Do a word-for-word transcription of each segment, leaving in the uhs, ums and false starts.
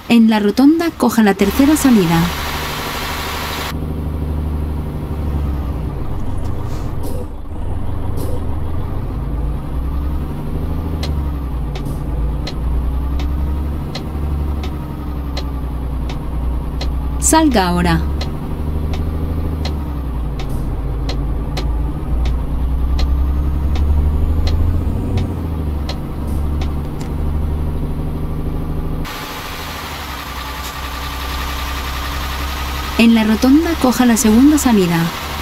En la rotonda, coja la tercera salida. Salga ahora. En la rotonda, coja la segunda salida.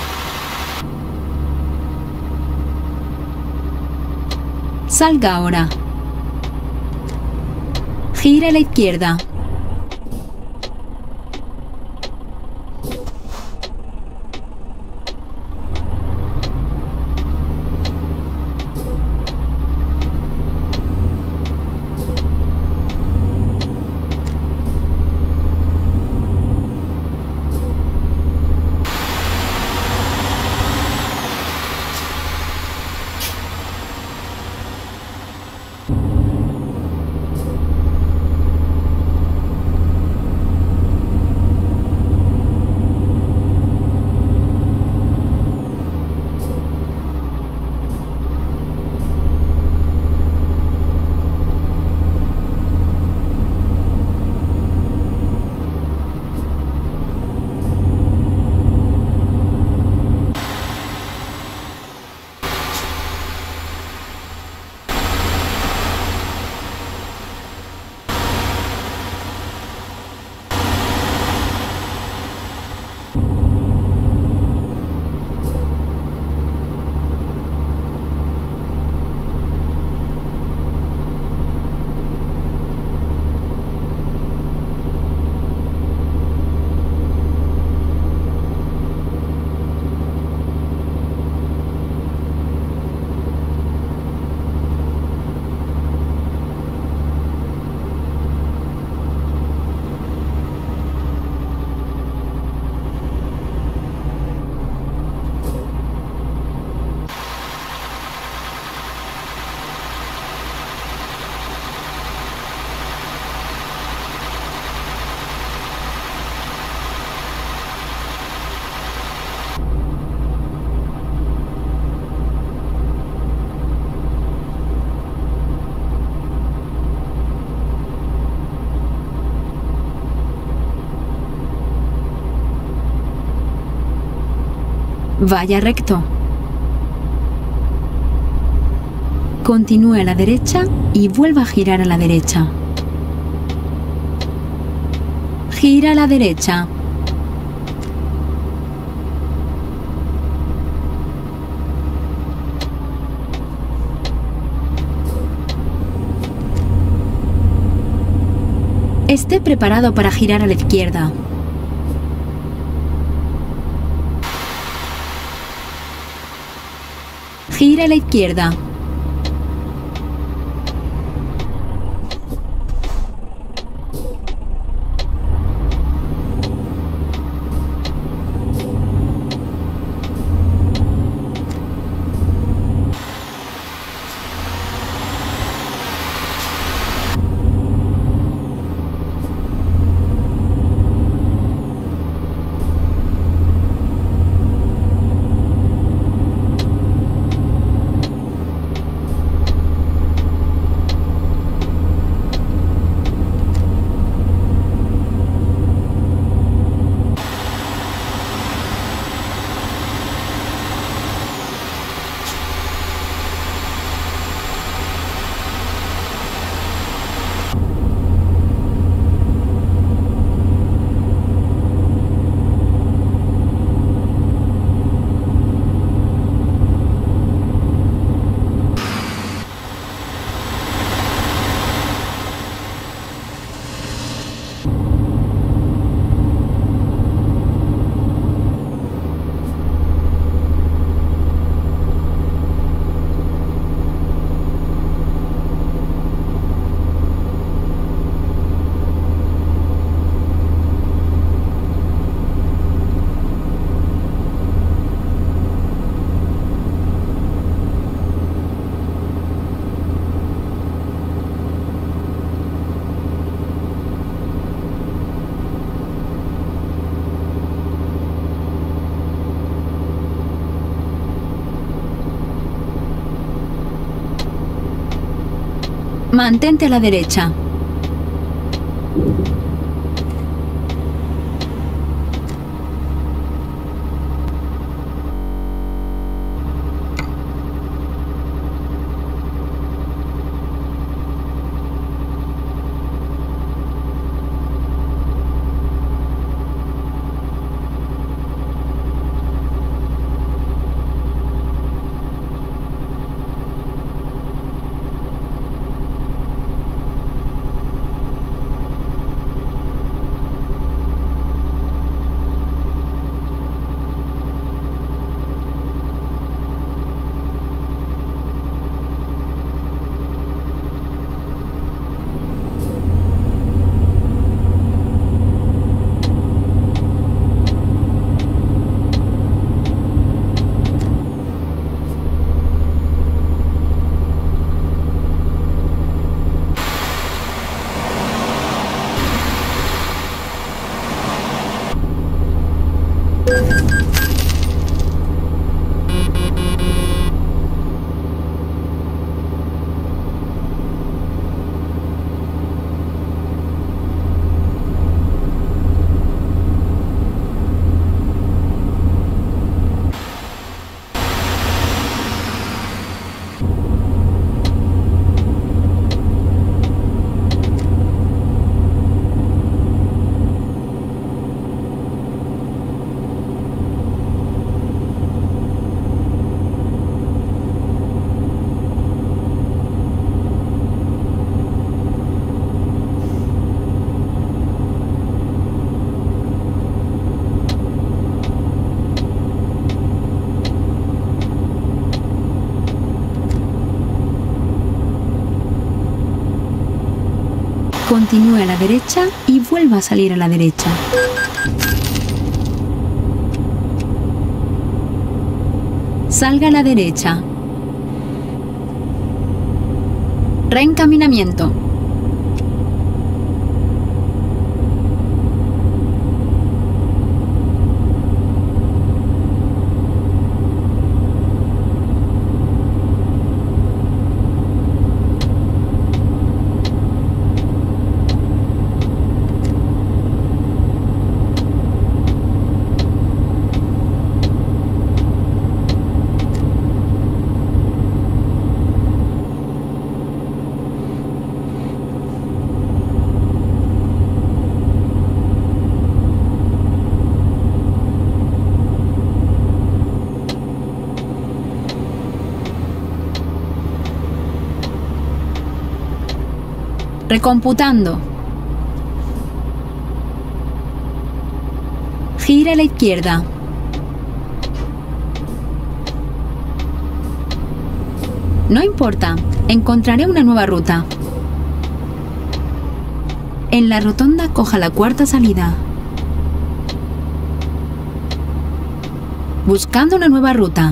Salga ahora. Gire a la izquierda. Vaya recto. Continúe a la derecha y vuelva a girar a la derecha. Gira a la derecha. Esté preparado para girar a la izquierda. Gira a la izquierda. Mantente a la derecha. Continúe a la derecha y vuelva a salir a la derecha. Salga a la derecha. Reencaminamiento. Recomputando. Gira a la izquierda. No importa, encontraré una nueva ruta. En la rotonda coja la cuarta salida. Buscando una nueva ruta.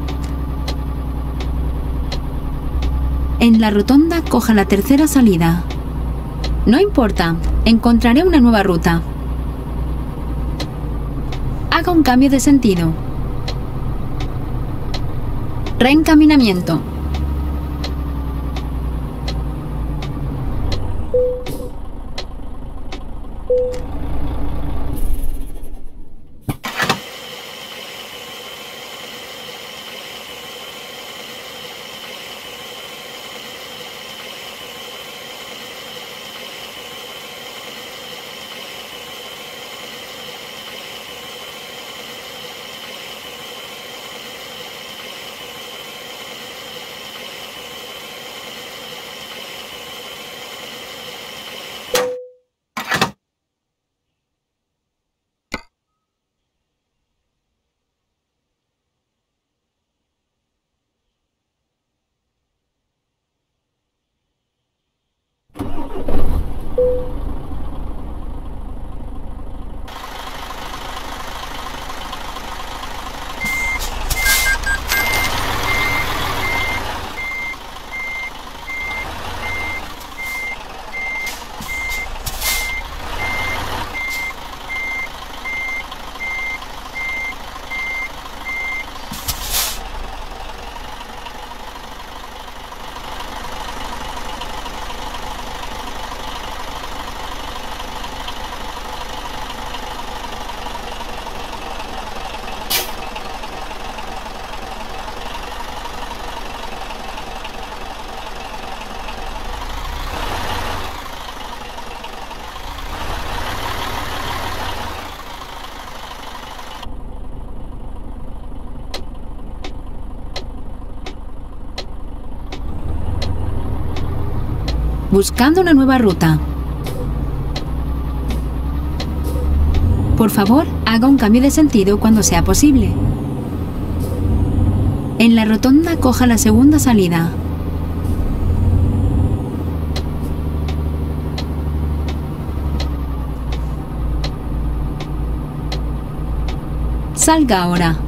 En la rotonda coja la tercera salida. No importa, encontraré una nueva ruta. Haga un cambio de sentido. Reencaminamiento. Buscando una nueva ruta. Por favor, haga un cambio de sentido cuando sea posible. En la rotonda, coja la segunda salida. Salga ahora.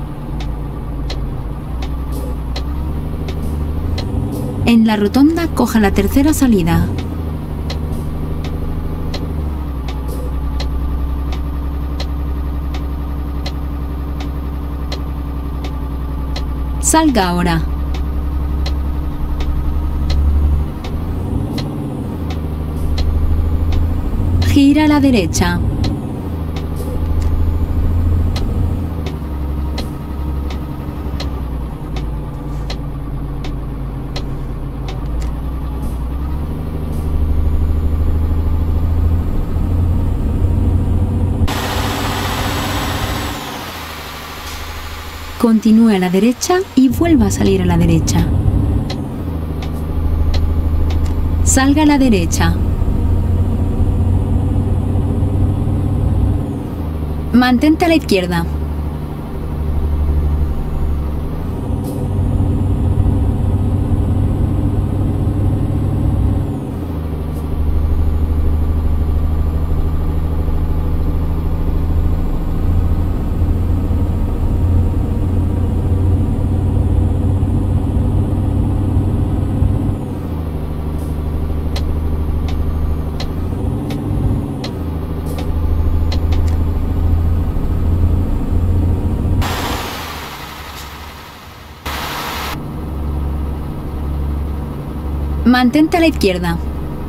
En la rotonda, coja la tercera salida. Salga ahora. Gira a la derecha. Continúe a la derecha y vuelva a salir a la derecha. Salga a la derecha. Mantente a la izquierda. Mantente a la izquierda.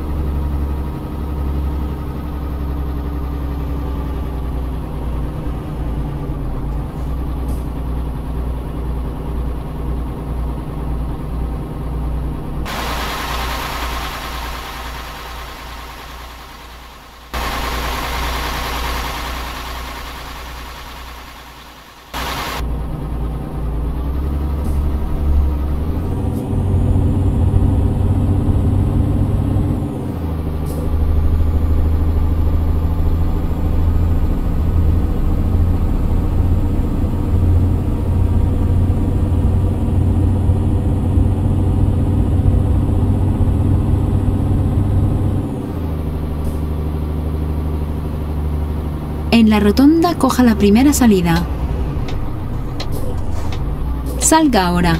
En la rotonda, coja la primera salida. Salga ahora.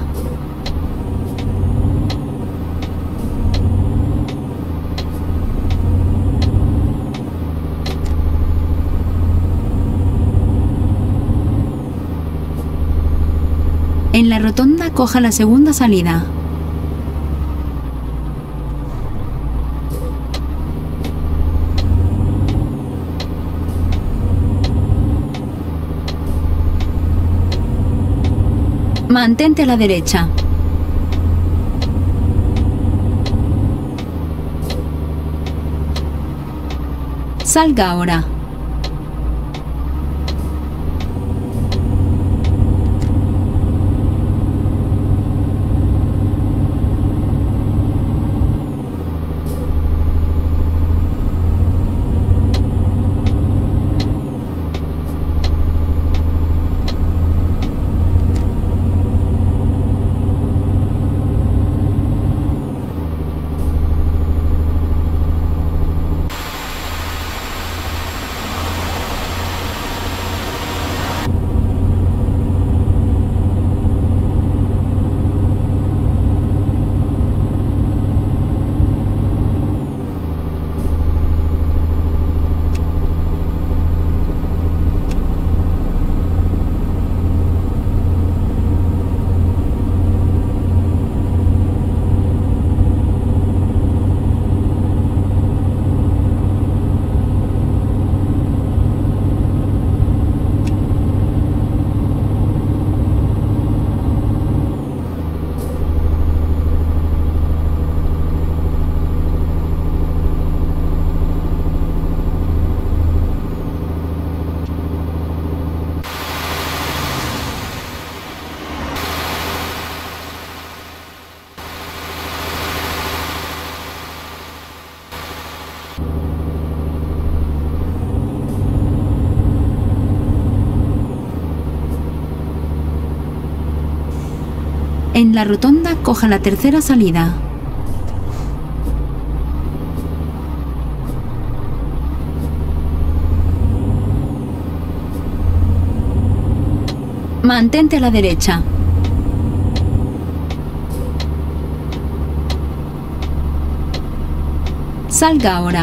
En la rotonda, coja la segunda salida. Mantente a la derecha. Salga ahora. En la rotonda, coja la tercera salida. Mantente a la derecha. Salga ahora.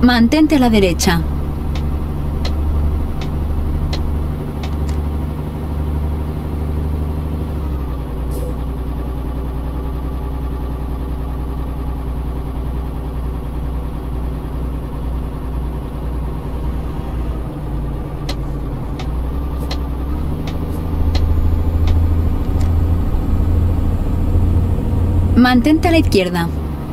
Mantente a la derecha. Mantente a la izquierda.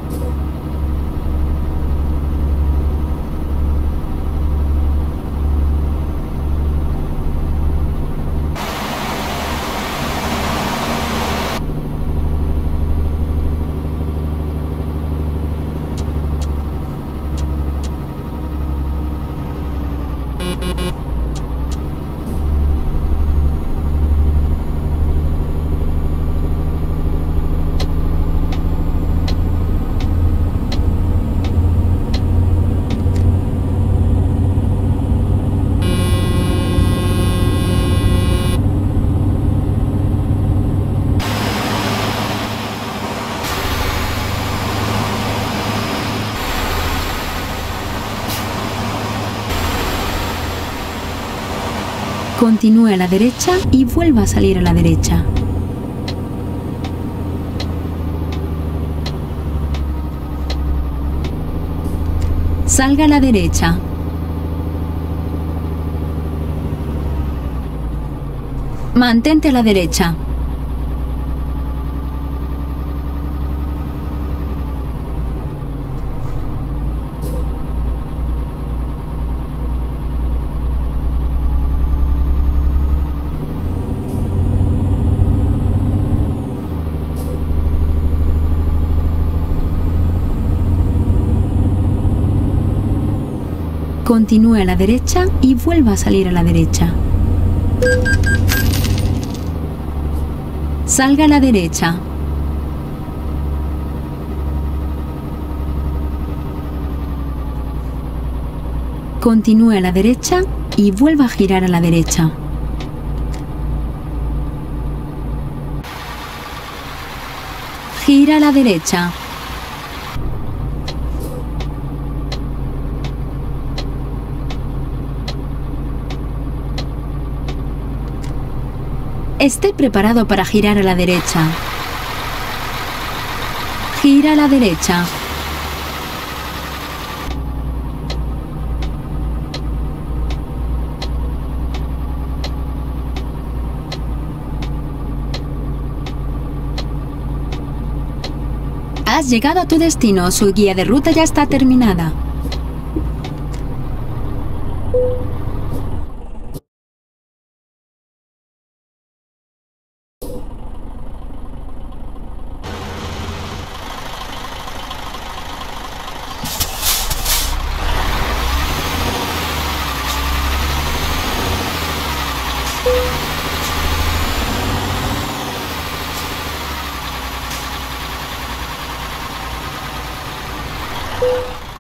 Continúe a la derecha y vuelva a salir a la derecha. Salga a la derecha. Mantente a la derecha. Continúe a la derecha y vuelva a salir a la derecha. Salga a la derecha. Continúe a la derecha y vuelva a girar a la derecha. Gira a la derecha. Esté preparado para girar a la derecha. Gira a la derecha. Has llegado a tu destino. Su guía de ruta ya está terminada. You